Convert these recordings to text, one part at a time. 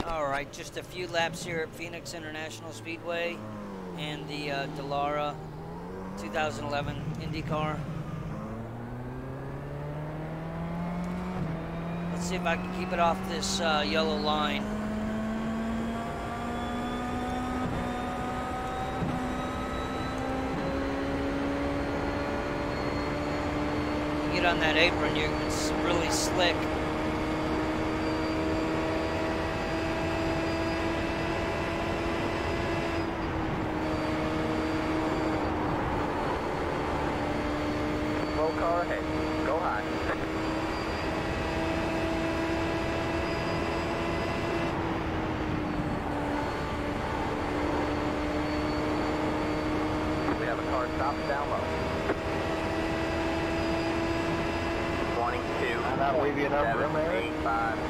Alright, just a few laps here at Phoenix International Speedway and the Dallara 2011 IndyCar. Let's see if I can keep it off this yellow line. You get on that apron, it's really slick. Car ahead. Go high. We have a car stopped down low. 22. That'll leave you enough room there. 85.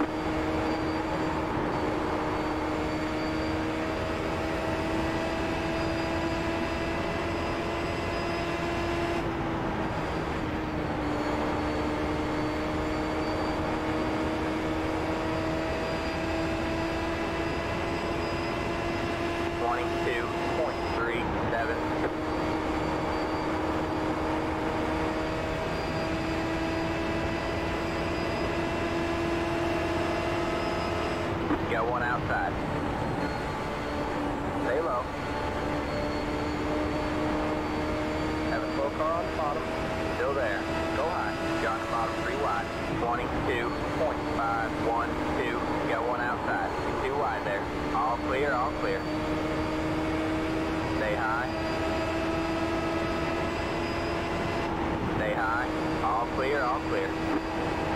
Got one outside. Stay low. Have a slow car on the bottom. Still there. Go high. You're on the bottom 3 wide. 22.512. Got one outside. 2 wide there. All clear, all clear. Stay high. Stay high. All clear, all clear.